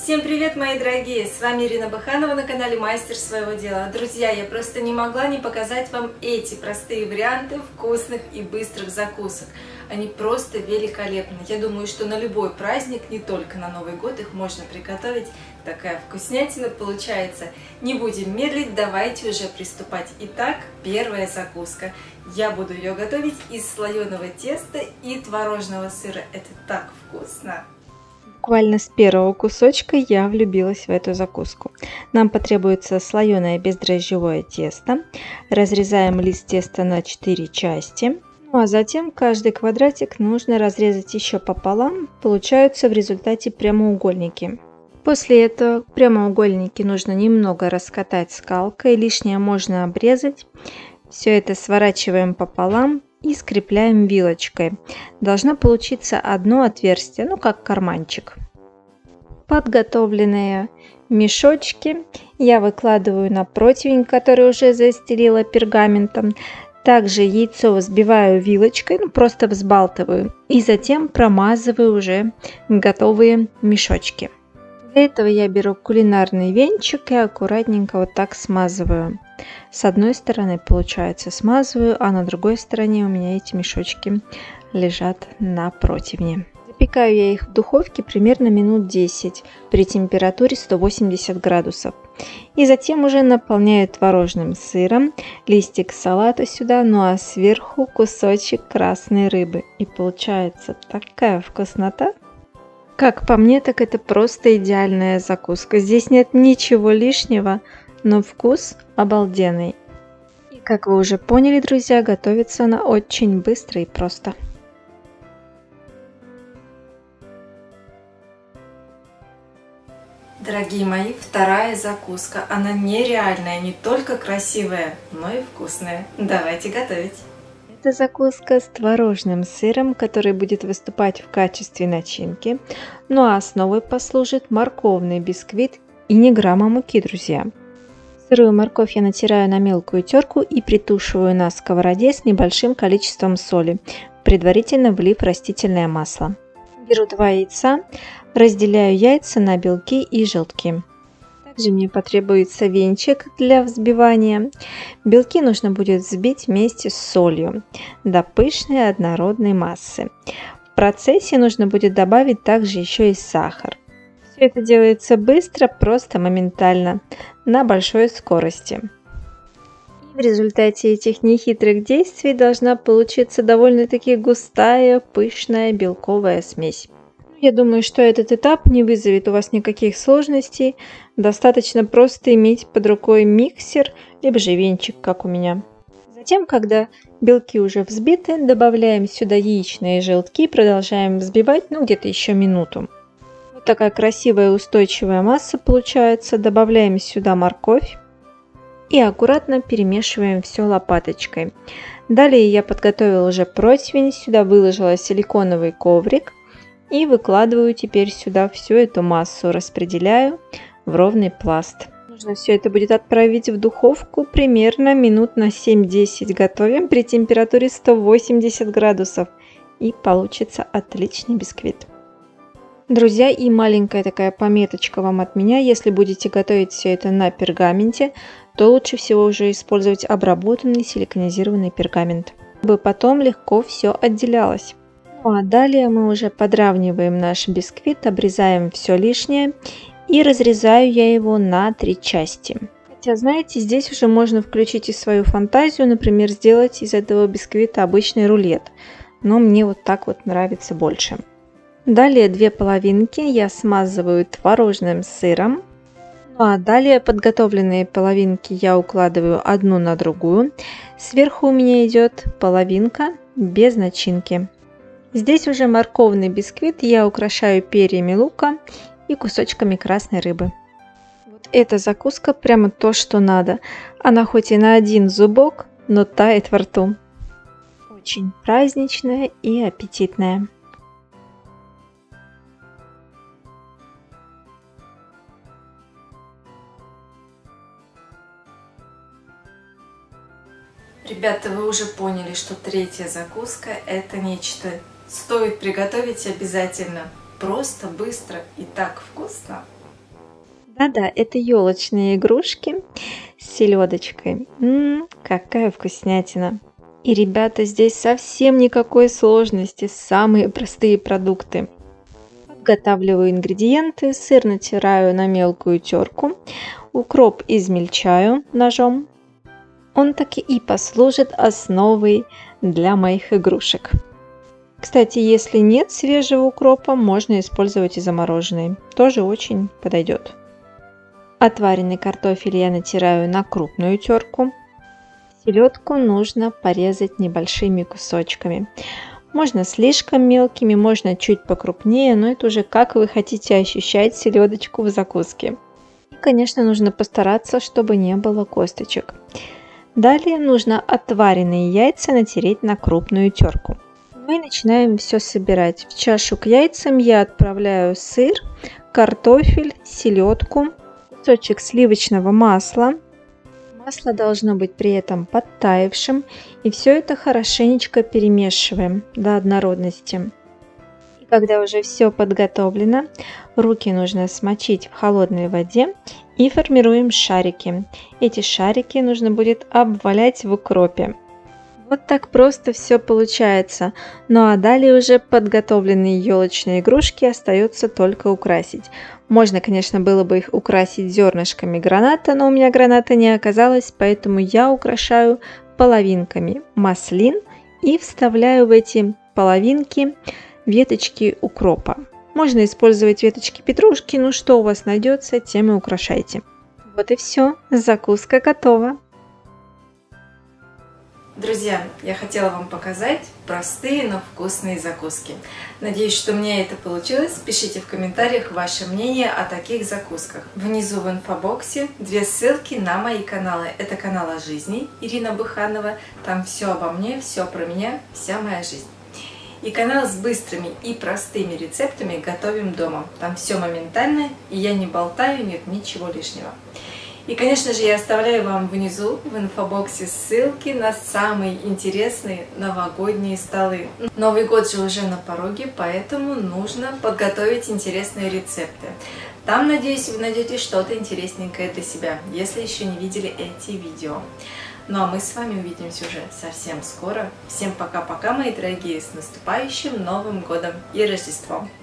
Всем привет, мои дорогие! С вами Ирина Баханова на канале Мастер своего дела. Друзья, я просто не могла не показать вам эти простые варианты вкусных и быстрых закусок. Они просто великолепны. Я думаю, что на любой праздник, не только на Новый год, их можно приготовить. Такая вкуснятина получается. Не будем медлить, давайте уже приступать. Итак, первая закуска. Я буду ее готовить из слоеного теста и творожного сыра. Это так вкусно! Буквально с первого кусочка я влюбилась в эту закуску. Нам потребуется слоеное бездрожжевое тесто. Разрезаем лист теста на 4 части. Ну а затем каждый квадратик нужно разрезать еще пополам. Получаются в результате прямоугольники. После этого прямоугольники нужно немного раскатать скалкой. Лишнее можно обрезать. Все это сворачиваем пополам и скрепляем вилочкой. Должно получиться одно отверстие, ну как карманчик. Подготовленные мешочки я выкладываю на противень, который уже застелила пергаментом. Также яйцо взбиваю вилочкой, просто взбалтываю, и затем промазываю уже готовые мешочки. Для этого я беру кулинарный венчик и аккуратненько вот так смазываю. С одной стороны, получается, смазываю, а на другой стороне у меня эти мешочки лежат на противне. Запекаю я их в духовке примерно минут 10 при температуре 180 градусов. И затем уже наполняю творожным сыром, листик салата сюда, ну а сверху кусочек красной рыбы. И получается такая вкуснота! Как по мне, так это просто идеальная закуска. Здесь нет ничего лишнего, но вкус обалденный. И как вы уже поняли, друзья, готовится она очень быстро и просто. Дорогие мои, вторая закуска. Она нереальная, не только красивая, но и вкусная. Давайте готовить. Это закуска с творожным сыром, который будет выступать в качестве начинки. Ну а основой послужит морковный бисквит и ни грамма муки, друзья. Сырую морковь я натираю на мелкую терку и притушиваю на сковороде с небольшим количеством соли, предварительно влив растительное масло. Беру 2 яйца, разделяю яйца на белки и желтки. Также мне потребуется венчик для взбивания. Белки нужно будет взбить вместе с солью до пышной однородной массы. В процессе нужно будет добавить также еще и сахар. Все это делается быстро, просто моментально, на большой скорости. И в результате этих нехитрых действий должна получиться довольно-таки густая, пышная белковая смесь. Я думаю, что этот этап не вызовет у вас никаких сложностей. Достаточно просто иметь под рукой миксер, либо же венчик, как у меня. Затем, когда белки уже взбиты, добавляем сюда яичные желтки и продолжаем взбивать, где-то еще минуту. Вот такая красивая устойчивая масса получается. Добавляем сюда морковь и аккуратно перемешиваем все лопаточкой. Далее я подготовила уже противень, сюда выложила силиконовый коврик. И выкладываю теперь сюда всю эту массу, распределяю в ровный пласт. Нужно все это будет отправить в духовку примерно минут на 7-10. Готовим при температуре 180 градусов. И получится отличный бисквит. Друзья, и маленькая такая пометочка вам от меня. Если будете готовить все это на пергаменте, то лучше всего уже использовать обработанный силиконизированный пергамент, чтобы потом легко все отделялось. Ну а далее мы уже подравниваем наш бисквит, обрезаем все лишнее и разрезаю я его на 3 части. Хотя, знаете, здесь уже можно включить и свою фантазию, например, сделать из этого бисквита обычный рулет. Но мне вот так вот нравится больше. Далее 2 половинки я смазываю творожным сыром. Ну а далее подготовленные половинки я укладываю одну на другую. Сверху у меня идет половинка без начинки. Здесь уже морковный бисквит я украшаю перьями лука и кусочками красной рыбы. Вот эта закуска прямо то, что надо. Она хоть и на один зубок, но тает во рту. Очень праздничная и аппетитная. Ребята, вы уже поняли, что третья закуска – это нечто. Стоит приготовить обязательно. Просто, быстро и так вкусно. Да-да, это елочные игрушки с селедочкой. Какая вкуснятина! И, ребята, здесь совсем никакой сложности, самые простые продукты. Подготавливаю ингредиенты, сыр натираю на мелкую терку, укроп измельчаю ножом. Он таки и послужит основой для моих игрушек. Кстати, если нет свежего укропа, можно использовать и замороженный. Тоже очень подойдет. Отваренный картофель я натираю на крупную терку. Селедку нужно порезать небольшими кусочками. Можно слишком мелкими, можно чуть покрупнее, но это уже как вы хотите ощущать селедочку в закуске. И, конечно, нужно постараться, чтобы не было косточек. Далее нужно отваренные яйца натереть на крупную терку. Мы начинаем все собирать. В чашу к яйцам я отправляю сыр, картофель, селедку, кусочек сливочного масла. Масло должно быть при этом подтаявшим, и все это хорошенечко перемешиваем до однородности. И когда уже все подготовлено, руки нужно смочить в холодной воде и формируем шарики. Эти шарики нужно будет обвалять в укропе. Вот так просто все получается. Ну а далее уже подготовленные елочные игрушки остается только украсить. Можно, конечно, было бы их украсить зернышками граната, но у меня граната не оказалось, поэтому я украшаю половинками маслин и вставляю в эти половинки веточки укропа. Можно использовать веточки петрушки, ну что у вас найдется, тем и украшайте. Вот и все, закуска готова. Друзья, я хотела вам показать простые, но вкусные закуски. Надеюсь, что у меня это получилось. Пишите в комментариях ваше мнение о таких закусках. Внизу в инфобоксе 2 ссылки на мои каналы. Это канал о жизни Ирина Быханова. Там все обо мне, все про меня, вся моя жизнь. И канал с быстрыми и простыми рецептами «Готовим дома». Там все моментально, и я не болтаю, нет ничего лишнего. И, конечно же, я оставляю вам внизу в инфобоксе ссылки на самые интересные новогодние столы. Новый год же уже на пороге, поэтому нужно подготовить интересные рецепты. Там, надеюсь, вы найдете что-то интересненькое для себя, если еще не видели эти видео. Ну а мы с вами увидимся уже совсем скоро. Всем пока-пока, мои дорогие, с наступающим Новым годом и Рождеством!